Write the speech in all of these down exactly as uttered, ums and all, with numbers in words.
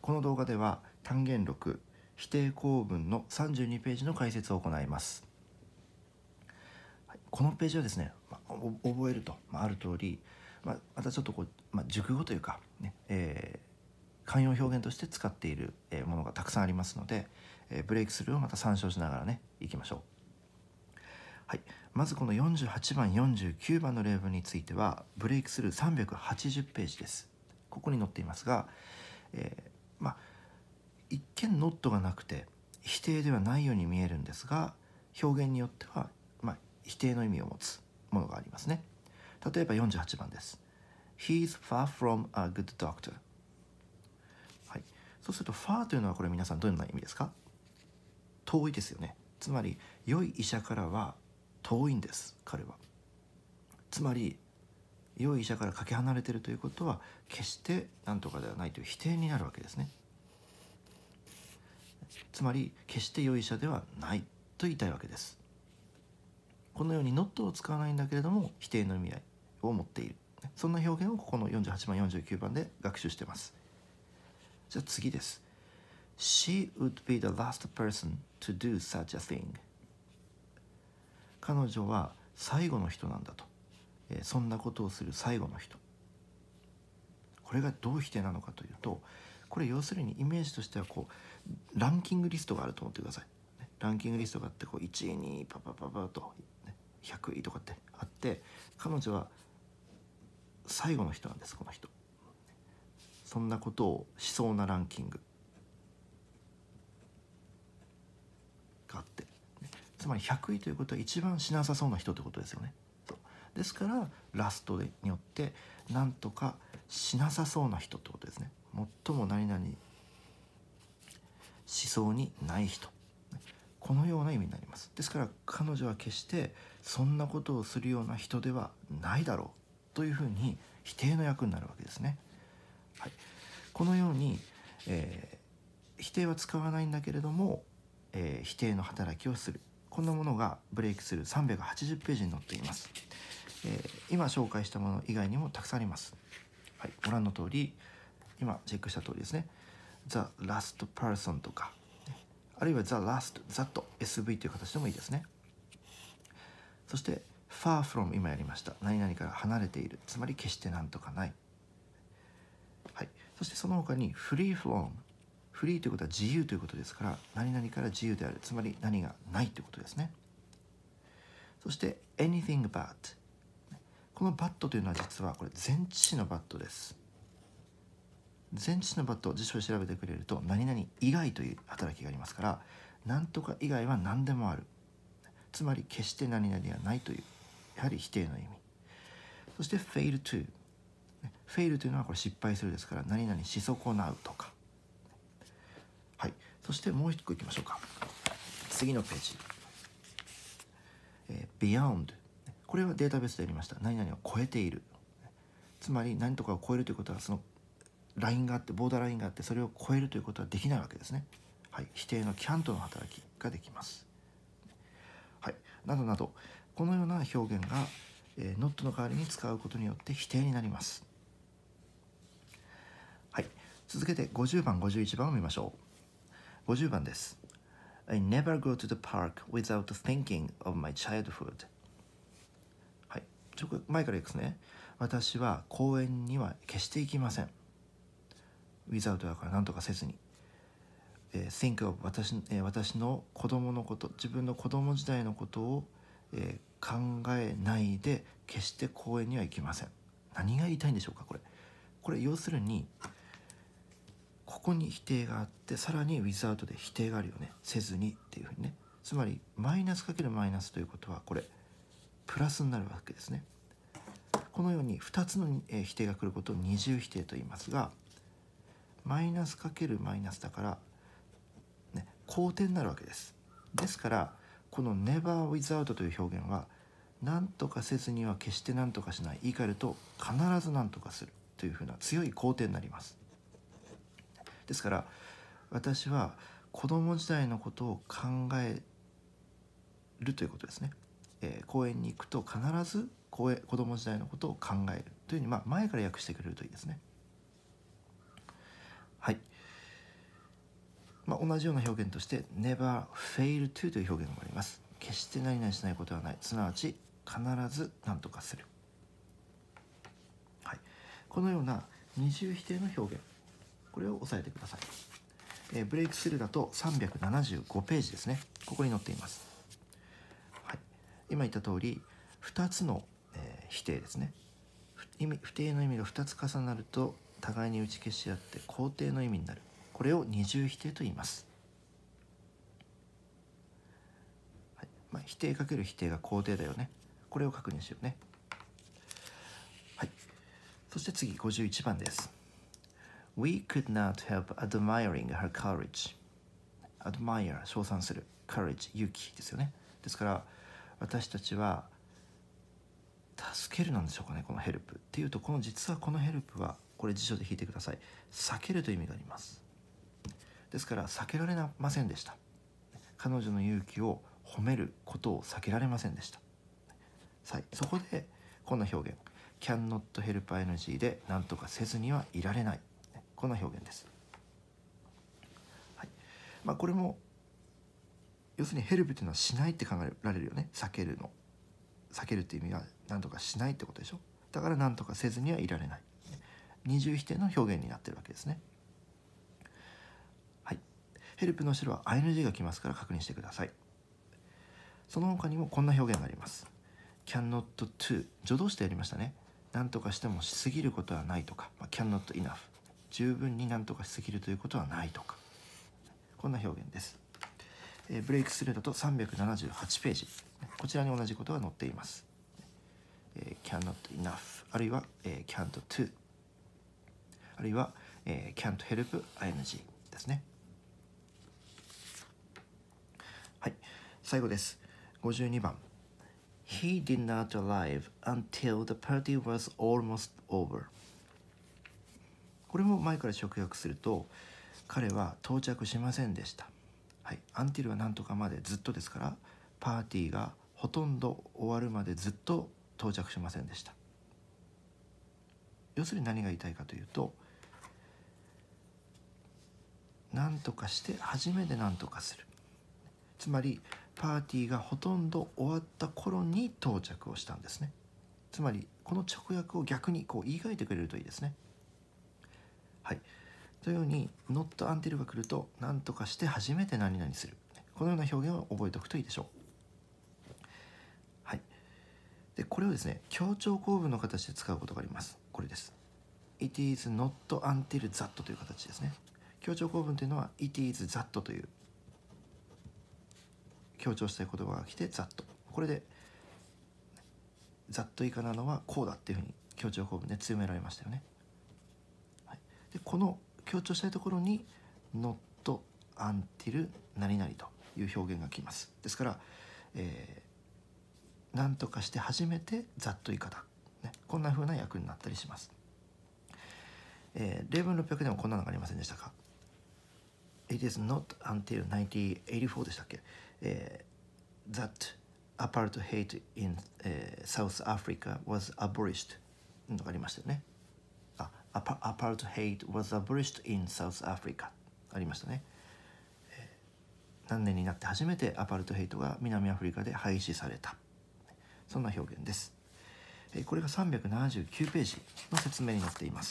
この動画では単元録否定構文のさんじゅうにページの解説を行います。はい、このページはですね、まあ、覚えると、まあ、ある通り、まあ、またちょっとこう、まあ、熟語というか、ねえー、慣用表現として使っているものがたくさんありますので、えー、ブレイクスルーをまた参照しながらねいきましょう。はい、まずこのよんじゅうはちばんよんじゅうきゅうばんの例文についてはブレイクスルーさんびゃくはちじゅうページです。ここに載っていますが、えー、まあ一見ノットがなくて否定ではないように見えるんですが、表現によっては、まあ、否定の意味を持つものがありますね。例えばよんじゅうはちばんです。He's far from a good doctor。はい、そうすると far というのはこれ皆さんどんな意味ですか？遠いですよね。つまり良い医者からは遠いんです、彼は。つまり良い医者からかけ離れているということは決して何とかではないという否定になるわけですね。つまり決して良い医者ではないと言いたいわけです。このように not を使わないんだけれども否定の意味合いを持っている、そんな表現をここのよんじゅうはちばんよんじゅうきゅうばんで学習しています。じゃあ次です。 She would be the last person to do such a thing。 彼女は最後の人なんだと、えー、そんなことをする最後の人。これがどう否定なのかというと、これ要するにイメージとしてはこうランキングリストがあると思ってください。ランキングリストがあってこういちいにいパパパパとひゃくいとかってあって、彼女は最後の人なんです。この人、そんなことをしそうなランキングがあって、つまりひゃくいということは一番しなさそうな人ということですよね。そうですからラストによってなんとかしなさそうな人ってことですね。最も何々しそうにない人、このような意味になります。ですから彼女は決してそんなことをするような人ではないだろうというふうに否定の役になるわけですね。はい、このように、えー、否定は使わないんだけれども、えー、否定の働きをする、こんなものがブレイクスルーさんびゃくはちじゅうページに載っています。えー、今紹介したもの以外にもたくさんあります。はい、ご覧の通り、今チェックした通りですね。 The last person とか、あるいは The last that エスブイ という形でもいいですね。そして far from、 今やりました。何々から離れている、つまり決してなんとかない。はい、そしてその他に free from、 フリーということは自由ということですから、何々から自由である、つまり何がないということですね。そして anything but、 この but というのは実はこれ前置詞の but です。前置詞の but を辞書を調べてくれると何々以外という働きがありますから、何とか以外は何でもある、つまり決して何々はないという、やはり否定の意味。そして fail to、 fail というのはこれ失敗するですから、何々し損なうとか。はい、そしてもう一個いきましょうか。次のページ、えー、beyond、 これはデータベースでやりました。何々を超えている、つまり何とかを超えるということはそのラインがあって、ボーダーラインがあって、それを超えるということはできないわけですね。はい、否定の can't の働きができます。はい、などなど、このような表現が、えー、not の代わりに使うことによって否定になります。はい、続けてごじゅうばんごじゅういちばんを見ましょう。ごじゅうばんです。I never go to the park without thinking of my childhood。 はい、ちょっと前からいくですね。私は公園には決して行きません。without だから何とかせずに、えー、think of 私、えー、私の子供のこと、自分の子供時代のことを、えー、考えないで決して公園には行きません。何が言いたいんでしょうか。これこれ要するにここに否定があって、さらに without で否定があるよね。せずにっていうふうにね。つまりマイナスかけるマイナスということはこれプラスになるわけですね。このようにふたつの否定が来ることを二重否定と言いますが、マイナスかけるマイナスだから、ね、後転になるわけです。ですからこの never without という表現は何とかせずには決して何とかしない、言い換えると必ず何とかするというふうな強い後転になります。ですから私は子供時代のことを考えるということですね。えー、公園に行くと必ず公園子供時代のことを考えるというふうに、まあ、前から訳してくれるといいですね。はい、 まあ、同じような表現として never fail to という表現もあります。決して何々しないことはない、すなわち必ず何とかする、はい、このような二重否定の表現、これを押さえてください。えー、ブレイクスルーだとさんびゃくななじゅうごページですね。ここに載っています、はい、今言った通りふたつの、えー、否定ですね。意味不定の意味がふたつ重なると互いに打ち消し合って肯定の意味になる。これを二重否定と言います、はい、まあ、否定かける否定が肯定だよね。これを確認しようね。はい、そして次ごじゅういちばんです。 We could not help admiring her courage。 admire 称賛する、 courage 勇気ですよね。ですから私たちは助けるなんでしょうかね、このヘルプっていうと、この実はこのヘルプはこれ辞書で引いてください、避けるという意味があります。ですから避けられませんでした。彼女の勇気を褒めることを避けられませんでした。はい、そこでこんな表現 cannot help ing で何とかせずにはいられない、こんな表現です。はい、まあ、これも要するにヘルプというのはしないって考えられるよね。避けるの避けるっていう意味は何とかしないってことでしょ。だから何とかせずにはいられない、二重否定の表現になってるわけですね。はい、ヘルプの後ろは アイエヌジー が来ますから確認してください。その他にもこんな表現があります。 cannot to 助動詞でやりましたね。何とかしてもしすぎることはないとか、まあ、cannot enough 十分に何とかしすぎるということはないとか、こんな表現です。えー、ブレイクスルーだとさんびゃくななじゅうはちページ、こちらに同じことが載っています。えー、cannot enough あるいは、えー、can't to あるいは、えー、can't help ing ですね。はい、最後です。ごじゅうにばん He did not arrive until the party was almost over。 これも前から直訳すると彼は到着しませんでした。はい、until は何とかまでずっとですから、パーティーがほとんど終わるまでずっと到着しませんでした。要するに何が言いたいかというと、何とかして初めて何とかする、つまりパーティーがほとんど終わった頃に到着をしたんですね。つまりこの直訳を逆にこう言い換えてくれるといいですね。はい、というように not until が来ると何とかして初めて何々する、このような表現を覚えておくといいでしょう。はい、でこれをですね強調構文の形で使うことがあります。これです。 It is not until that という形ですね。強調構文というのは It is that という強調したい言葉が来て that、 これで that 以下なのはこうだっていうふうに強調構文で強められましたよね。はい、でこの強調したいところに not until 何々という表現が来ます。ですから、えー、何とかして初めて that 以下だ、ね、こんな風な訳になったりします。えー、例文ろっぴゃくでもこんなのがありませんでしたか。 It is not until せんきゅうひゃくはちじゅうよんでしたっけ、えー、that apartheid in、えー、South Africa was abolished のがありましたよね。あ、apartheid was abolished in South Africa ありましたね。えー、何年になって初めてアパルトヘイトが南アフリカで廃止された、そんな表現です。えー、これがさんびゃくななじゅうきゅうページの説明になっています。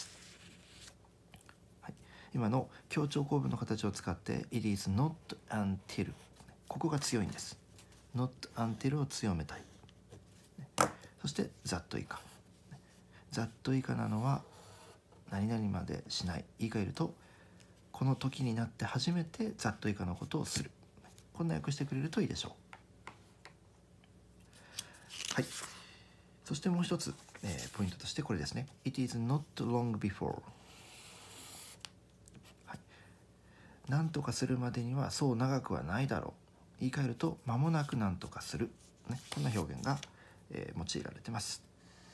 今の強調構文の形を使って It is not until ここが強いんです。 not until を強めたい。そして that 以下 that 以下なのは何々までしない、言い換えるとこの時になって初めて that 以下のことをする、こんな訳してくれるといいでしょう。はい、そしてもう一つ、えー、ポイントとしてこれですね。 It is not long before、何とかするまでにはそう長くはないだろう、言い換えると間もなく何とかする、ね、こんな表現が、えー、用いられてます。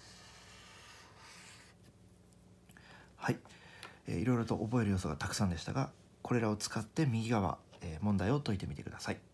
はい、えー、いろいろと覚える要素がたくさんでしたが、これらを使って右側、えー、問題を解いてみてください。